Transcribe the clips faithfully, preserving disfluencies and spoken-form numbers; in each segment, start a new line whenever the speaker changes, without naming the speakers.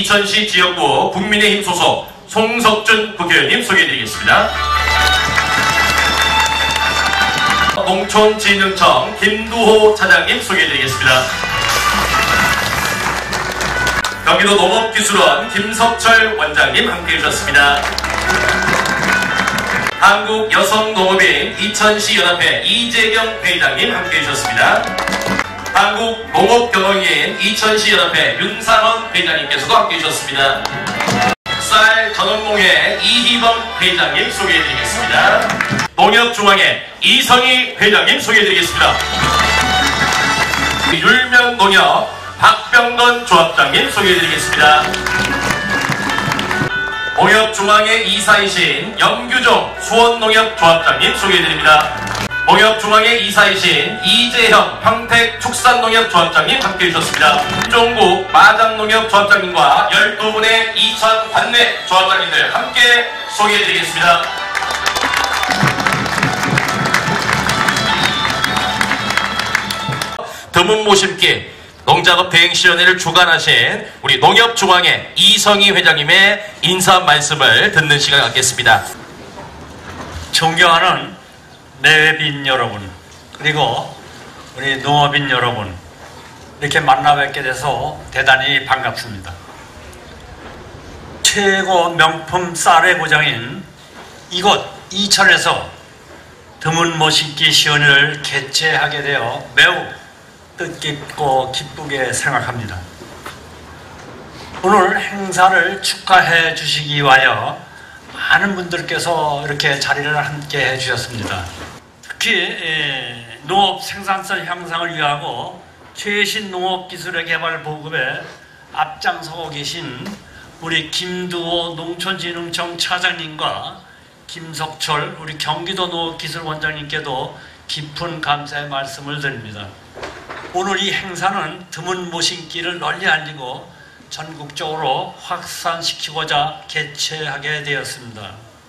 이천시 지역구 국민의힘 소속 송석준 국회의원님 소개해드리겠습니다. 농촌진흥청 김두호 차장님 소개해드리겠습니다. 경기도 농업기술원 김석철 원장님 함께해 주셨습니다. 한국여성농업인 이천시 연합회 이재경 회장님 함께해 주셨습니다. 한국농업경영인 이천시 연합회 윤상원 회장님께서도 함께해 주셨습니다. 쌀 전원농회 이희범 회장님 소개해드리겠습니다. 농협중앙회 이성희 회장님 소개해드리겠습니다. 율명농협 박병건 조합장님 소개해드리겠습니다. 농협중앙회 이사이신 염규종 수원농협 조합장님 소개해드립니다. 농협중앙회 이사이신 이재형 평택축산농협 조합장님 함께해 주셨습니다. 종국 마장농협 조합장님과 열두 분의 이천 관내 조합장님들 함께 소개해드리겠습니다. 드문 모심기 농작업 대행시연회를 주관하신 우리 농협중앙회 이성희 회장님의 인사 말씀을 듣는 시간 갖겠습니다.
존경하는 내빈 여러분, 그리고 우리 농업인 여러분, 이렇게 만나 뵙게 돼서 대단히 반갑습니다. 최고 명품 쌀의 고장인 이곳 이천에서 드문 모심기 시연회를 개최하게 되어 매우 뜻깊고 기쁘게 생각합니다. 오늘 행사를 축하해 주시기 위하여 많은 분들께서 이렇게 자리를 함께 해 주셨습니다. 특히 농업 생산성 향상을 위하고 최신 농업기술의 개발 보급에 앞장서고 계신 우리 김두호 농촌진흥청 차장님과 김석철 우리 경기도 농업기술원장님께도 깊은 감사의 말씀을 드립니다. 오늘 이 행사는 드문 모심기를 널리 알리고 전국적으로 확산시키고자 개최하게 되었습니다.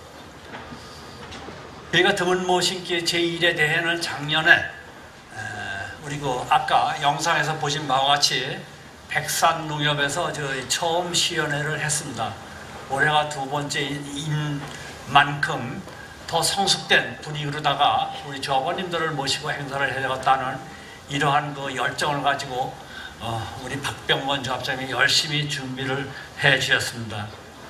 저희가 드문 모심기 제일회 대회는 작년에 우리 그 아까 영상에서 보신 바와 같이 백산농협에서 저희 처음 시연회를 했습니다. 올해가 두 번째인 만큼 더 성숙된 분위기로다가 우리 조합원님들을 모시고 행사를 해야겠다는 이러한 그 열정을 가지고 어, 우리 박병건 조합장님이 열심히 준비를 해 주셨습니다.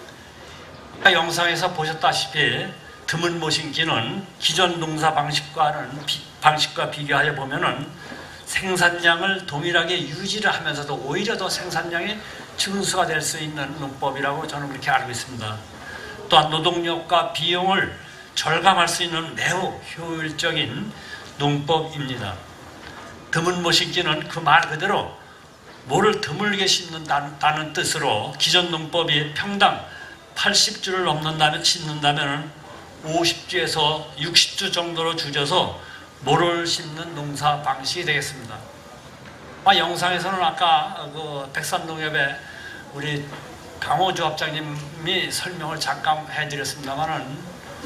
영상에서 보셨다시피 드문 모심기는 기존 농사 방식과는 비, 방식과 비교하여 보면은 생산량을 동일하게 유지를 하면서도 오히려 더 생산량이 증수가 될 수 있는 농법이라고 저는 그렇게 알고 있습니다. 또한 노동력과 비용을 절감할 수 있는 매우 효율적인 농법입니다. 드문 모심기는 그 말 그대로 모를 드물게 심는다는 뜻으로 기존 농법이 평당 팔십 주를 넘는다면 심는다면 오십 주에서 육십 주 정도로 줄여서 모를 심는 농사 방식이 되겠습니다. 아, 영상에서는 아까 그 백산농협의 우리 강호 조합장님이 설명을 잠깐 해드렸습니다만은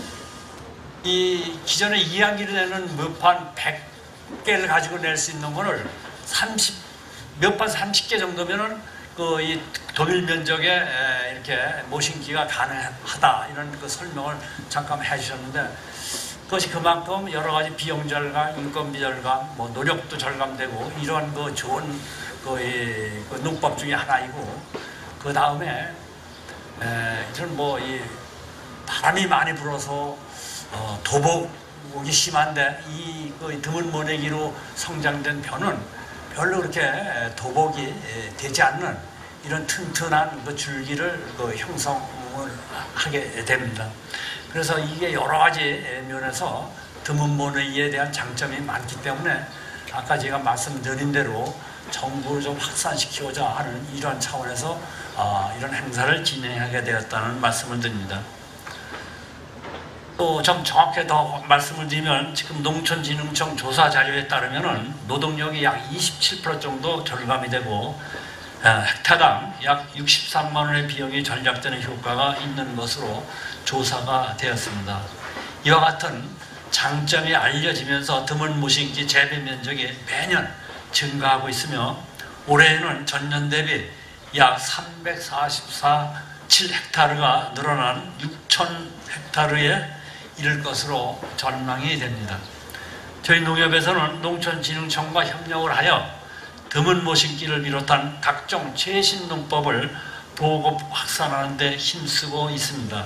이 기존에 이항기를 내는 몇판 백 개를 가지고 낼 수 있는 거를 삼십, 몇 판 삼십 개 정도면은 그 이 동일 면적에 이렇게 모심기가 가능하다 이런 그 설명을 잠깐 해주셨는데 그것이 그만큼 여러 가지 비용 절감, 인건비 절감, 뭐 노력도 절감되고 이러한 그 좋은 그, 이, 그 농법 중에 하나이고 그 다음에 이런 뭐 이 바람이 많이 불어서 어, 도복이 심한데 이 그 드문 모내기로 성장된 벼는 별로 그렇게 도복이 되지 않는 이런 튼튼한 그 줄기를 그 형성을 하게 됩니다. 그래서 이게 여러 가지 면에서 드문 모내기에 대한 장점이 많기 때문에 아까 제가 말씀드린 대로 정부를 좀 확산시키고자 하는 이러한 차원에서 어, 이런 행사를 진행하게 되었다는 말씀을 드립니다. 또 좀 정확히 더 말씀을 드리면 지금 농촌진흥청 조사 자료에 따르면 노동력이 약 이십칠 퍼센트 정도 절감이 되고 헥타당 약 육십삼만 원의 비용이 절약되는 효과가 있는 것으로 조사가 되었습니다. 이와 같은 장점이 알려지면서 드문 모심기 재배 면적이 매년 증가하고 있으며 올해에는 전년 대비 약 삼백사십사, 칠 헥타르가 늘어난 육천 헥타르에 이를 것으로 전망이 됩니다. 저희 농협에서는 농촌진흥청과 협력을 하여 드문 모신기를 비롯한 각종 최신 농법을 보급 확산하는 데 힘쓰고 있습니다.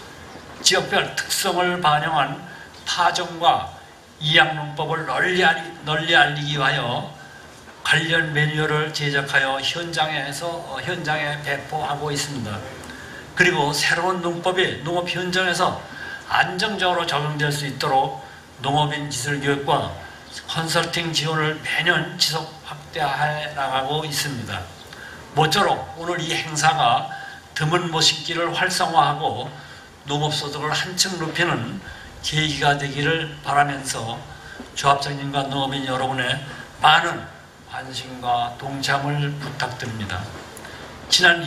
지역별 특성을 반영한 파종과 이양농법을 널리, 알리, 널리 알리기 위하여 관련 매뉴얼을 제작하여 현장에서, 현장에 배포하고 있습니다. 그리고 새로운 농법이 농업 현장에서 안정적으로 적용될 수 있도록 농업인 기술 교육과 컨설팅 지원을 매년 지속 확대해 나가고 있습니다. 모쪼록 오늘 이 행사가 드문 모신기를 활성화하고 농업소득을 한층 높이는 계기가 되기를 바라면서 조합장님과 농업인 여러분의 많은 관심과 동참을 부탁드립니다. 지난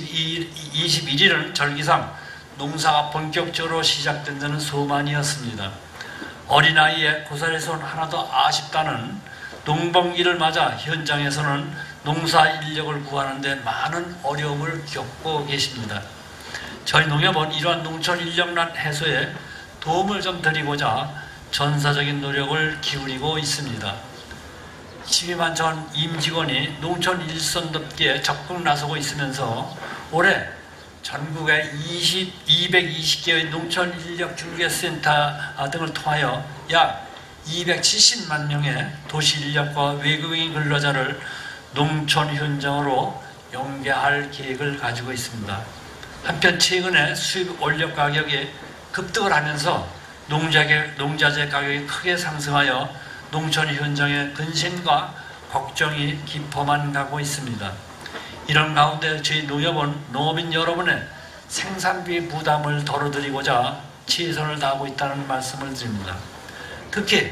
이십일 일은 절기상 농사가 본격적으로 시작된 데는 소만이었습니다. 어린아이의 고사리손 하나도 아쉽다는 농번기를 맞아 현장에서는 농사 인력을 구하는 데 많은 어려움을 겪고 계십니다. 저희 농협은 이러한 농촌 인력난 해소에 도움을 좀 드리고자 전사적인 노력을 기울이고 있습니다. 십이만 전 임직원이 농촌 일손돕기에 적극 나서고 있으면서 올해 전국의 이백이십 개의 농촌 인력 중개센터 등을 통하여 약 이백칠십만 명의 도시 인력과 외국인 근로자를 농촌 현장으로 연계할 계획을 가지고 있습니다. 한편 최근에 수입 원료 가격이 급등을 하면서 농자재, 농자재 가격이 크게 상승하여 농촌 현장의 근심과 걱정이 깊어만 가고 있습니다. 이런 가운데 저희 농협은 농업인 여러분의 생산비 부담을 덜어드리고자 최선을 다하고 있다는 말씀을 드립니다. 특히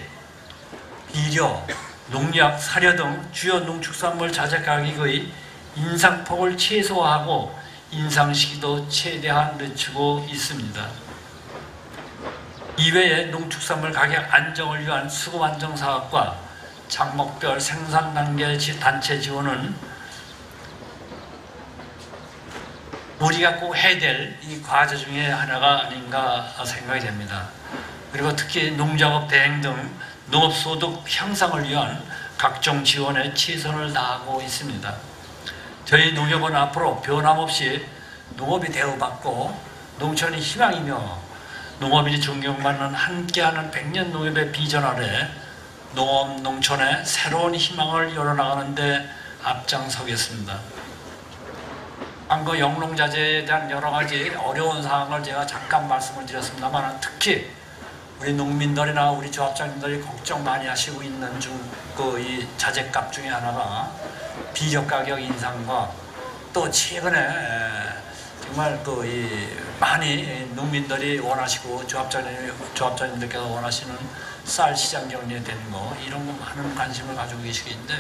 비료, 농약, 사료 등 주요 농축산물 자재 가격의 인상폭을 최소화하고 인상 시기도 최대한 늦추고 있습니다. 이외에 농축산물 가격 안정을 위한 수급 안정 사업과 작목별 생산 단계 단체 지원은 우리가 꼭 해야 될 이 과제 중에 하나가 아닌가 생각이 됩니다. 그리고 특히 농작업 대행 등 농업소득 향상을 위한 각종 지원에 최선을 다하고 있습니다. 저희 농협은 앞으로 변함없이 농업이 대우받고 농촌이 희망이며 농업인이 존경받는 함께하는 백년 농협의 비전 아래 농업, 농촌의 새로운 희망을 열어나가는 데 앞장서겠습니다. 방금 영농자재에 대한 여러 가지 어려운 사항을 제가 잠깐 말씀을 드렸습니다만 특히 우리 농민들이나 우리 조합장님들이 걱정 많이 하시고 있는 중 그 이 자재값 중에 하나가 비료 가격 인상과 또 최근에 정말 그 이 많이 농민들이 원하시고 조합장님 조합장님들께서 원하시는 쌀 시장 정리되는 거 이런 거 많은 관심을 가지고 계시겠는데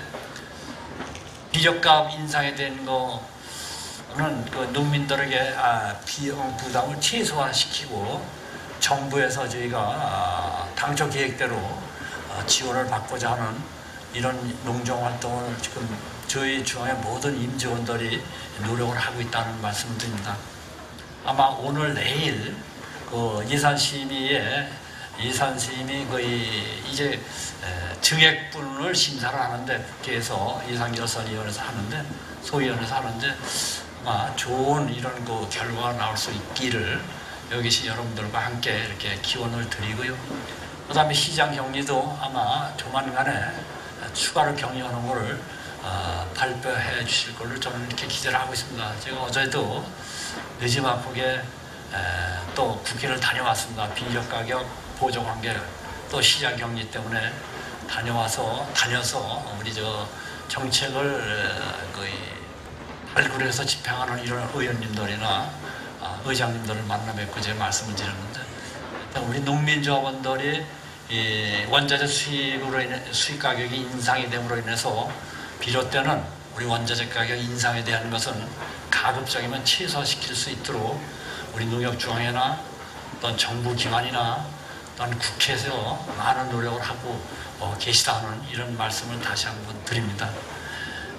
비료값 인상에 대한 거는 그 농민들에게 아, 비용 부담을 최소화시키고 정부에서 저희가 아, 당초 계획대로 아, 지원을 받고자 하는 이런 농정 활동을 지금 저희 중앙의 모든 임직원들이 노력을 하고 있다는 말씀을 드립니다. 아마 오늘 내일 그 예산심의에 예산심의 거의 이제 증액분을 심사를 하는데 국회에서 예산결산위원회에서 하는데 소위원회에서 하는데 아마 좋은 이런 그 결과가 나올 수 있기를 여기 계신 여러분들과 함께 이렇게 기원을 드리고요. 그 다음에 시장 격리도 아마 조만간에 추가로 격리하는 것을 어, 발표해 주실 걸로 저는 이렇게 기대를 하고 있습니다. 제가 어제도 늦지막하게 또 국회를 다녀왔습니다. 비료 가격 보조 관계 또 시장 격리 때문에 다녀와서 다녀서 우리 저 정책을 거의 발굴해서 집행하는 이런 의원님들이나 의장님들을 만나 뵙고 제가 말씀을 드렸는데 우리 농민조합원들이 이 원자재 수입으로 인해 수입 가격이 인상이 됨으로 인해서 비롯되는 우리 원자재 가격 인상에 대한 것은 가급적이면 최소화시킬 수 있도록 우리 농협중앙회나 어떤 정부기관이나 또는 국회에서 많은 노력을 하고 어, 계시다는 이런 말씀을 다시 한번 드립니다.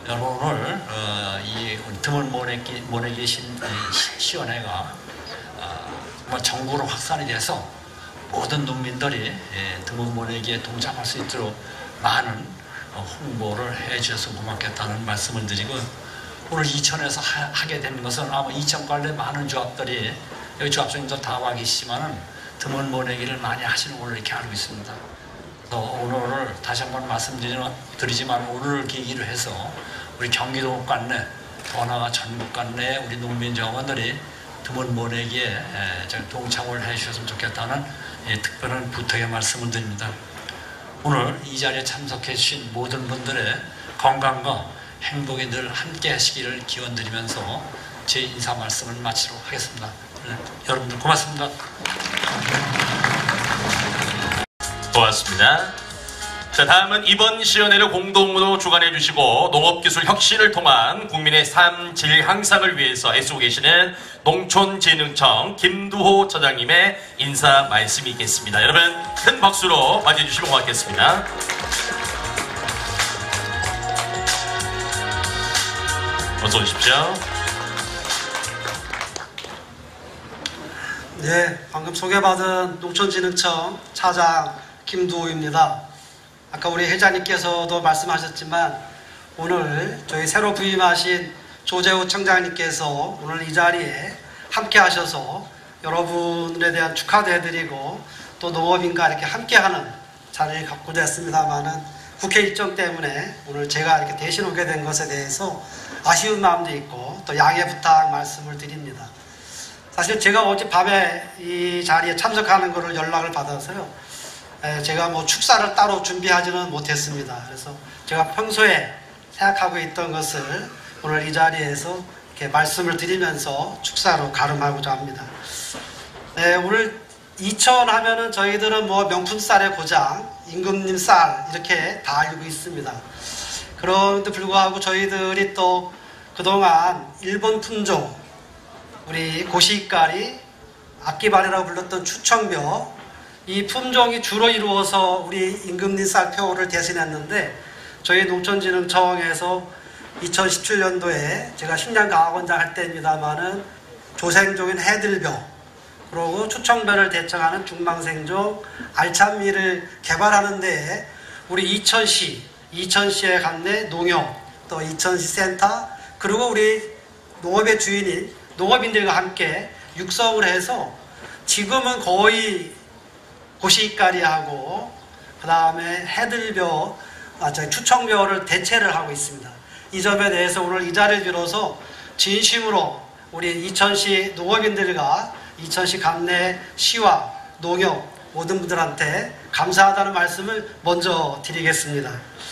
여러분 오늘 어, 이 드문 모내기, 모내기 신, 시연회가 어, 정말 전국으로 확산이 돼서 모든 농민들이 예, 드문 모내기에 동참할 수 있도록 많은 어, 홍보를 해 주셔서 고맙겠다는 말씀을 드리고, 오늘 이천에서 하, 하게 된 것은 아마 이천 관내 많은 조합들이, 여기 조합장님들 다 와 계시지만은 드문 모내기를 많이 하시는 걸로 이렇게 알고 있습니다. 그래서 오늘 다시 한번 말씀드리지만 오늘을 계기로 해서 우리 경기도 관내, 더 나아가 전국 관내 우리 농민 정원들이 드문 모내기에 동참을 해 주셨으면 좋겠다는 특별한 부탁의 말씀을 드립니다. 오늘 이 자리에 참석해 주신 모든 분들의 건강과 행복이 늘 함께 하시기를 기원드리면서 제 인사 말씀을 마치도록 하겠습니다. 네, 여러분들 고맙습니다.
고맙습니다. 자, 다음은 이번 시연회를 공동으로 주관해 주시고 농업기술 혁신을 통한 국민의 삶 질 향상을 위해서 애쓰고 계시는 농촌진흥청 김두호 처장님의 인사 말씀이 있겠습니다. 여러분 큰 박수로 맞이해 주시면 고맙겠습니다. 어서 오십시오.
네, 방금 소개받은 농촌진흥청 차장 김두호입니다. 아까 우리 회장님께서도 말씀하셨지만 오늘 저희 새로 부임하신 조재호 청장님께서 오늘 이 자리에 함께 하셔서 여러분에 대한 축하도 해드리고 또 농업인과 이렇게 함께하는 자리를 갖고 됐습니다만은 국회 일정 때문에 오늘 제가 이렇게 대신 오게 된 것에 대해서 아쉬운 마음도 있고 또 양해 부탁 말씀을 드립니다. 사실 제가 어젯밤에 이 자리에 참석하는 것을 연락을 받아서요, 제가 뭐 축사를 따로 준비하지는 못했습니다. 그래서 제가 평소에 생각하고 있던 것을 오늘 이 자리에서 이렇게 말씀을 드리면서 축사로 가름하고자 합니다. 네, 오늘 이천 하면은 저희들은 뭐 명품 쌀의 고장, 임금님 쌀 이렇게 다 알고 있습니다. 그런데 불구하고 저희들이 또 그동안 일본 품종, 우리 고시가리, 악기발이라고 불렀던 추청벼, 이 품종이 주로 이루어서 우리 임금님 쌀표를 대신했는데, 저희 농촌진흥청에서 이천십칠 년도에 제가 식량과학원장 할 때입니다만은 조생종인 해들벼, 그리고 추청벼를 대청하는 중망생종 알찬미를 개발하는 데에 우리 이천시, 이천시에 관내 농협, 또 이천시 센터, 그리고 우리 농업의 주인인 농업인들과 함께 육성을 해서 지금은 거의 고시가리하고 그 다음에 해들벼, 아, 저희 추청벼를 대체를 하고 있습니다. 이 점에 대해서 오늘 이 자리를 빌어서 진심으로 우리 이천시 농업인들과 이천시 관내 시와 농협 모든 분들한테 감사하다는 말씀을 먼저 드리겠습니다.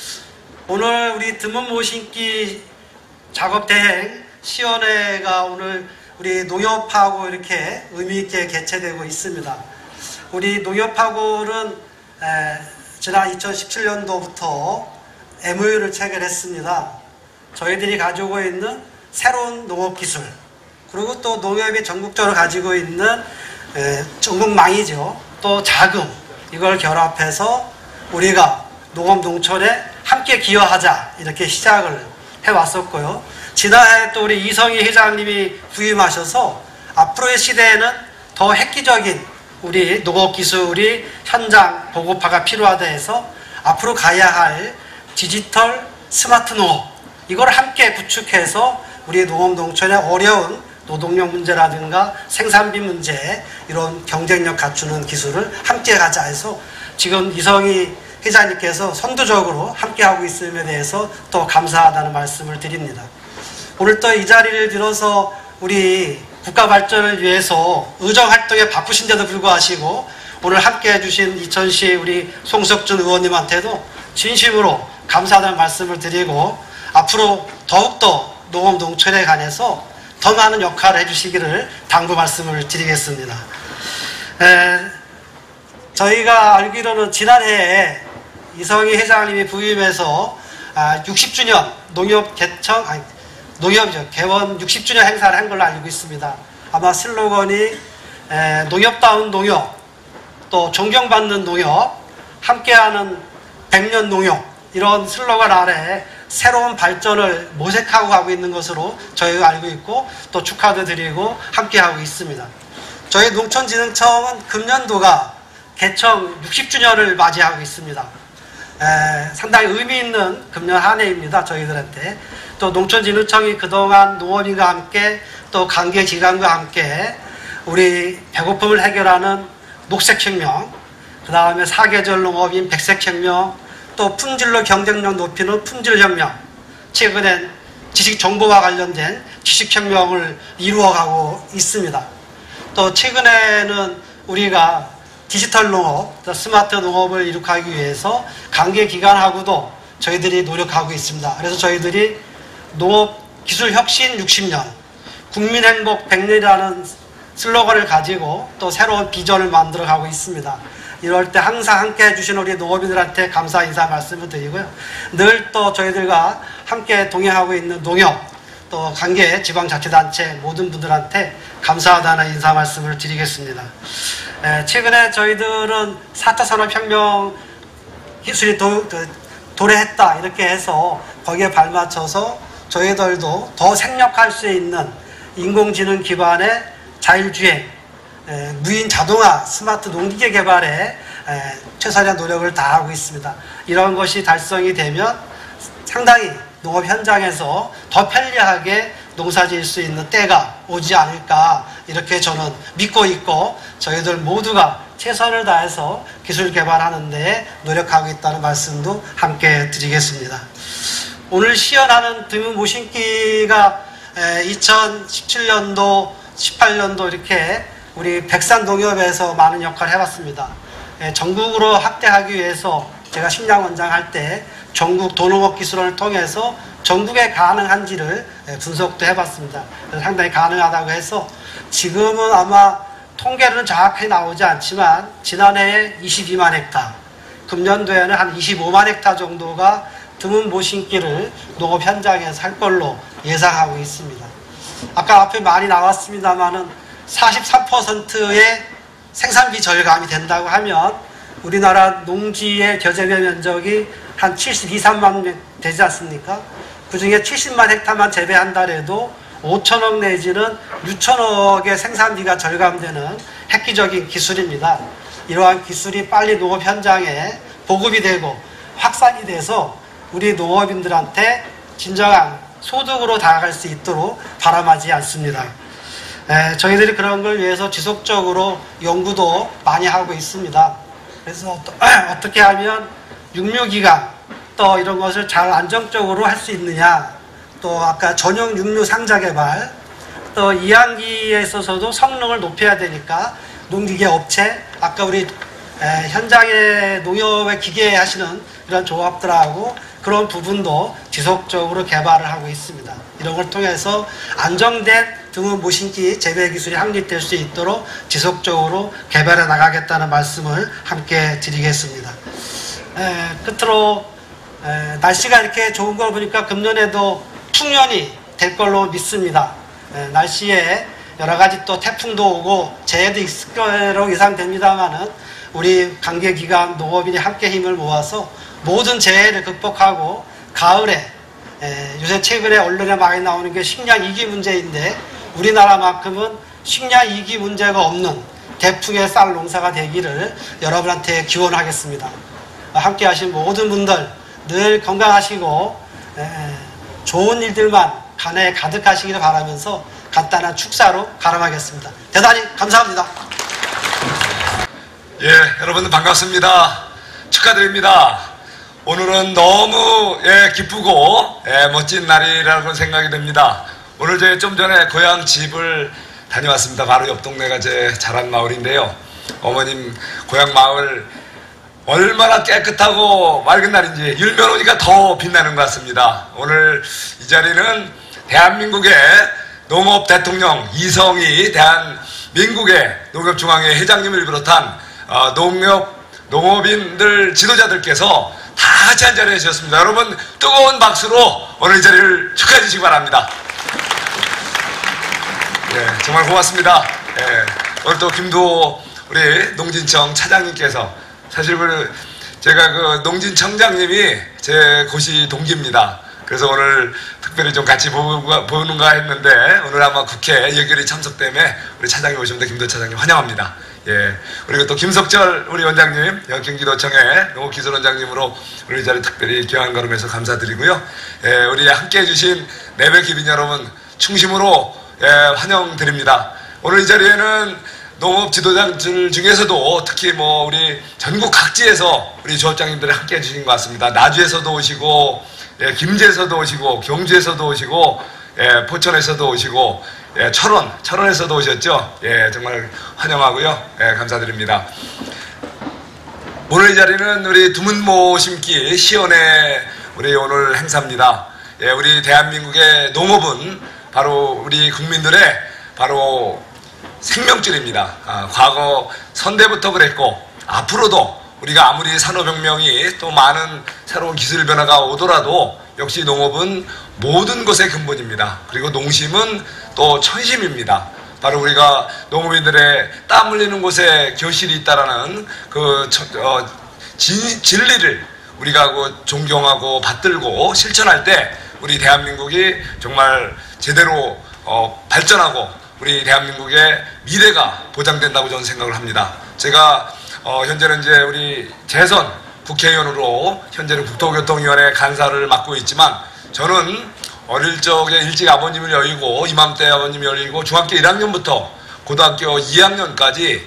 오늘 우리 드문 모신기 작업 대행 시연회가 오늘 우리 농협하고 이렇게 의미있게 개최되고 있습니다. 우리 농협하고는 에, 지난 이천십칠 년도부터 엠오유를 체결했습니다. 저희들이 가지고 있는 새로운 농업기술, 그리고 또 농협이 전국적으로 가지고 있는 에, 전국망이죠. 또 자금, 이걸 결합해서 우리가 농업 농촌에 함께 기여하자 이렇게 시작을 해왔었고요. 지난해 또 우리 이성희 회장님이 부임하셔서 앞으로의 시대에는 더 획기적인 우리 농업기술이 현장 보급화가 필요하다 해서 앞으로 가야 할 디지털 스마트 농업, 이걸 함께 구축해서 우리 농업 농촌의 어려운 노동력 문제라든가 생산비 문제, 이런 경쟁력 갖추는 기술을 함께 가자 해서 지금 이성희 회장님께서 선두적으로 함께하고 있음에 대해서 또 감사하다는 말씀을 드립니다. 오늘 또 이 자리를 빌어서 우리 국가 발전을 위해서 의정활동에 바쁘신데도 불구하시고 오늘 함께 해주신 이천시 우리 송석준 의원님한테도 진심으로 감사하다는 말씀을 드리고, 앞으로 더욱더 농업 농촌에 관해서 더 많은 역할을 해주시기를 당부 말씀을 드리겠습니다. 에, 저희가 알기로는 지난해에 이성희 회장님이 부임해서 아, 육십 주년 농협 개청, 아니, 농협이죠. 개원 육십 주년 행사를 한 걸로 알고 있습니다. 아마 슬로건이 에, 농협다운 농협, 또 존경받는 농협, 함께하는 백 년 농협, 이런 슬로건 아래 새로운 발전을 모색하고 가고 있는 것으로 저희가 알고 있고 또 축하도 드리고 함께하고 있습니다. 저희 농촌진흥청은 금년도가 개청 육십 주년을 맞이하고 있습니다. 에, 상당히 의미 있는 금년 한 해입니다. 저희들한테. 또 농촌진흥청이 그동안 농업인과 함께 또 관계기관과 함께 우리 배고픔을 해결하는 녹색혁명, 그 다음에 사계절 농업인 백색혁명, 또 품질로 경쟁력 높이는 품질혁명, 최근엔 지식정보와 관련된 지식혁명을 이루어가고 있습니다. 또 최근에는 우리가 디지털 농업, 스마트 농업을 이룩하기 위해서 관계기관하고도 저희들이 노력하고 있습니다. 그래서 저희들이 농업기술혁신 육십 년, 국민행복 백 년이라는 슬로건을 가지고 또 새로운 비전을 만들어가고 있습니다. 이럴 때 항상 함께 해주신 우리 농업인들한테 감사 인사 말씀을 드리고요. 늘 또 저희들과 함께 동행하고 있는 농협, 또 관계 지방자치단체 모든 분들한테 감사하다는 인사 말씀을 드리겠습니다. 에, 최근에 저희들은 사 차 산업혁명 기술이 도, 도, 도래했다 이렇게 해서 거기에 발맞춰서 저희들도 더 생략할 수 있는 인공지능 기반의 자율주행, 에, 무인 자동화, 스마트 농기계 개발에 에, 최선의 노력을 다하고 있습니다. 이런 것이 달성이 되면 상당히 농업 현장에서 더 편리하게 농사 지을 수 있는 때가 오지 않을까 이렇게 저는 믿고 있고 저희들 모두가 최선을 다해서 기술 개발하는 데 노력하고 있다는 말씀도 함께 드리겠습니다. 오늘 시연하는 드문 모신기가 이천십칠 년도, 십팔 년도 이렇게 우리 백산농협에서 많은 역할을 해봤습니다. 전국으로 확대하기 위해서 제가 식량원장 할 때 전국 도농업기술원을 통해서 전국에 가능한지를 분석도 해봤습니다. 그래서 상당히 가능하다고 해서 지금은 아마 통계는 정확하게 나오지 않지만 지난해에 이십이만 헥타, 금년도에는 한 이십오만 헥타 정도가 드문 모신기를 농업 현장에서 할 걸로 예상하고 있습니다. 아까 앞에 많이 나왔습니다만은 사십삼 퍼센트의 생산비 절감이 된다고 하면 우리나라 농지의 겨재면 면적이 한 칠십이, 삼만 명 되지 않습니까? 그 중에 칠십만 헥타만 재배한다 해도 오천억 내지는 육천억의 생산비가 절감되는 획기적인 기술입니다. 이러한 기술이 빨리 농업 현장에 보급이 되고 확산이 돼서 우리 농업인들한테 진정한 소득으로 다가갈 수 있도록 바람하지 않습니다. 에, 저희들이 그런 걸 위해서 지속적으로 연구도 많이 하고 있습니다. 그래서 또, 어떻게 하면 육류기관 또 이런 것을 잘 안정적으로 할 수 있느냐, 또 아까 전용 육류 상자 개발, 또 이항기에 있어서도 성능을 높여야 되니까 농기계 업체, 아까 우리 에, 현장에 농협의 기계 하시는 이런 조합들하고 그런 부분도 지속적으로 개발을 하고 있습니다. 이런 걸 통해서 안정된 드문 모신기 재배 기술이 확립될 수 있도록 지속적으로 개발해 나가겠다는 말씀을 함께 드리겠습니다. 에, 끝으로 에, 날씨가 이렇게 좋은 걸 보니까 금년에도 풍년이 될 걸로 믿습니다. 에, 날씨에 여러 가지 또 태풍도 오고 재해도 있을 거로 예상됩니다만은 우리 관계기관 농업인이 함께 힘을 모아서 모든 재해를 극복하고 가을에 에, 요새 최근에 언론에 많이 나오는 게 식량 위기 문제인데 우리나라만큼은 식량 위기 문제가 없는 대풍의 쌀 농사가 되기를 여러분한테 기원하겠습니다. 함께 하신 모든 분들 늘 건강하시고 에, 좋은 일들만 간에 가득하시기를 바라면서 간단한 축사로 가름하겠습니다. 대단히 감사합니다.
예, 여러분 반갑습니다. 축하드립니다. 오늘은 너무 예, 기쁘고 예, 멋진 날이라고 생각이 됩니다. 오늘 제가 좀 전에 고향 집을 다녀왔습니다. 바로 옆 동네가 제 자란 마을인데요. 어머님 고향 마을 얼마나 깨끗하고 맑은 날인지 일면 오니까 더 빛나는 것 같습니다. 오늘 이 자리는 대한민국의 농업 대통령 이성희 대한민국의 농협중앙회 회장님을 비롯한 어, 농협, 농업인들 지도자들께서 다 같이 한 자리에 주셨습니다. 여러분 뜨거운 박수로 오늘 이 자리를 축하해 주시기 바랍니다. 예, 정말 고맙습니다. 예, 오늘 또 김두호 우리 농진청 차장님께서 사실 그 제가 그 농진청장님이 제 고시 동기입니다. 그래서 오늘 특별히 좀 같이 보는가, 보는가 했는데 오늘 아마 국회 예결위 참석 때문에 우리 차장님 오시는데 김도 차장님 환영합니다. 예. 그리고 또 김석철 우리 원장님, 경기도청의 농업기술원장님으로 우리 이 자리 특별히 귀한 걸음에서 감사드리고요. 예, 우리 함께 해주신 내외 기빈 여러분 충심으로 예, 환영드립니다. 오늘 이 자리에는 농업 지도자들 중에서도 특히 뭐 우리 전국 각지에서 우리 조업장님들이 함께 해주신 것 같습니다. 나주에서도 오시고, 예, 김제에서도 오시고, 경주에서도 오시고, 예, 포천에서도 오시고, 예, 철원, 철원에서도 오셨죠? 예, 정말 환영하고요. 예, 감사드립니다. 오늘 이 자리는 우리 두문모 심기 시연회 우리 오늘 행사입니다. 예, 우리 대한민국의 농업은 바로 우리 국민들의 바로 생명줄입니다. 아, 과거 선대부터 그랬고 앞으로도 우리가 아무리 산업혁명이 또 많은 새로운 기술 변화가 오더라도 역시 농업은 모든 것의 근본입니다. 그리고 농심은 또 천심입니다. 바로 우리가 농업인들의 땀 흘리는 곳에 교실이 있다라는 그 어, 진, 진리를 우리가 그 존경하고 받들고 실천할 때 우리 대한민국이 정말 제대로 어, 발전하고 우리 대한민국의 미래가 보장된다고 저는 생각을 합니다. 제가 어, 현재는 이제 우리 재선 국회의원으로 현재는 국토교통위원회 간사를 맡고 있지만 저는 어릴 적에 일찍 아버님을 여의고 이맘때 아버님이 열리고 중학교 일 학년부터 고등학교 이 학년까지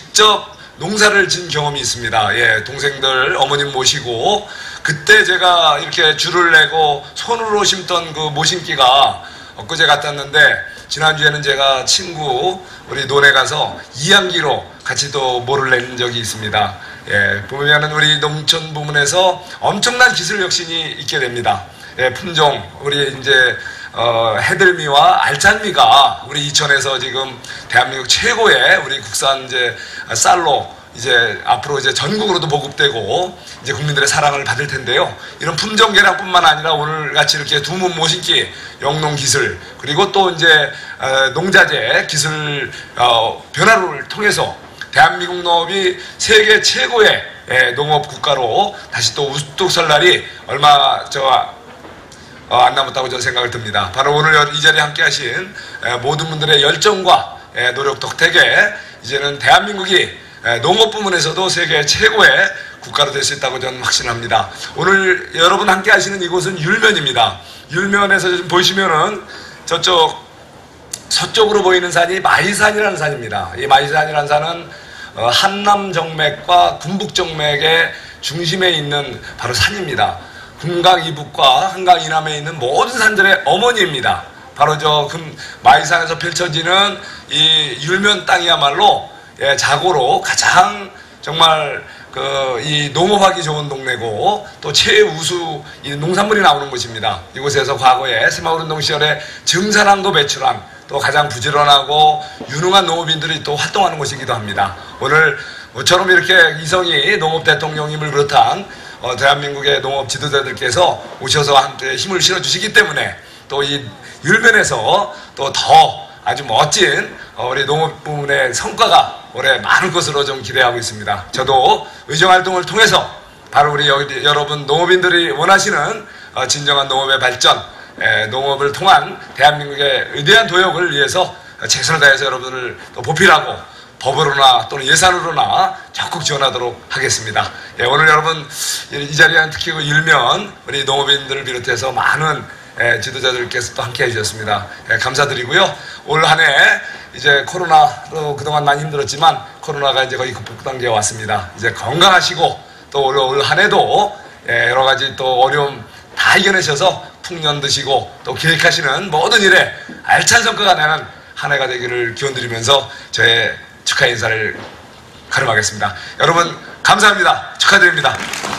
직접 농사를 진 경험이 있습니다. 예, 동생들 어머님 모시고 그때 제가 이렇게 줄을 내고 손으로 심던 그 모심기가 엊그제 갔었는데 지난주에는 제가 친구 우리 논에 가서 이항기로 같이 또 모를 낸 적이 있습니다. 예, 보면은 우리 농촌 부문에서 엄청난 기술 혁신이 있게 됩니다. 예, 품종 우리 이제 어, 해들미와 알찬미가 우리 이천에서 지금 대한민국 최고의 우리 국산 이제 쌀로 이제 앞으로 이제 전국으로도 보급되고 이제 국민들의 사랑을 받을 텐데요. 이런 품종 개량뿐만 아니라 오늘 같이 이렇게 두문 모신기 영농 기술 그리고 또 이제 어, 농자재 기술 어, 변화를 통해서 대한민국 농업이 세계 최고의 예, 농업 국가로 다시 또 우뚝 설 날이 얼마 저 어, 안 남았다고 저는 생각을 듭니다. 바로 오늘 이 자리에 함께 하신 에, 모든 분들의 열정과 에, 노력 덕택에 이제는 대한민국이 에, 농업 부문에서도 세계 최고의 국가로 될 수 있다고 저는 확신합니다. 오늘 여러분 함께 하시는 이곳은 율면입니다. 율면에서 지금 보시면은 저쪽 서쪽으로 보이는 산이 마이산이라는 산입니다. 이 마이산이라는 산은 어, 한남 정맥과 군북 정맥의 중심에 있는 바로 산입니다. 금강 이북과 한강 이남에 있는 모든 산들의 어머니입니다. 바로 저 금 마이산에서 펼쳐지는 이 율면 땅이야말로 예, 자고로 가장 정말 그 이 농업하기 좋은 동네고 또 최우수 이 농산물이 나오는 곳입니다. 이곳에서 과거에 새마을운동 시절에 증산항도 배출한 또 가장 부지런하고 유능한 농업인들이 또 활동하는 곳이기도 합니다. 오늘 모처럼 이렇게 이성희 농업 대통령님을 비롯한 어, 대한민국의 농업 지도자들께서 오셔서 함께 힘을 실어주시기 때문에 또 이 율면에서 또 더 아주 멋진 어, 우리 농업 부문의 성과가 올해 많을 것으로 좀 기대하고 있습니다. 저도 의정활동을 통해서 바로 우리 여기, 여러분 농업인들이 원하시는 어, 진정한 농업의 발전, 에, 농업을 통한 대한민국의 위대한 도약을 위해서 최선을 다해서 여러분을 또 보필하고 법으로나 또는 예산으로나 적극 지원하도록 하겠습니다. 예, 오늘 여러분 이 자리에는 특히 그 율면 우리 농업인들을 비롯해서 많은 예, 지도자들께서 또 함께 해주셨습니다. 예, 감사드리고요. 올 한 해 이제 코로나로 그동안 많이 힘들었지만 코로나가 이제 거의 극복 단계에 왔습니다. 이제 건강하시고 또 올, 올 한 해도 예, 여러 가지 또 어려움 다 이겨내셔서 풍년 드시고 또 계획하시는 모든 일에 알찬 성과가 나는 한 해가 되기를 기원드리면서 저의 축하 인사를 가름하겠습니다. 여러분 감사합니다. 축하드립니다.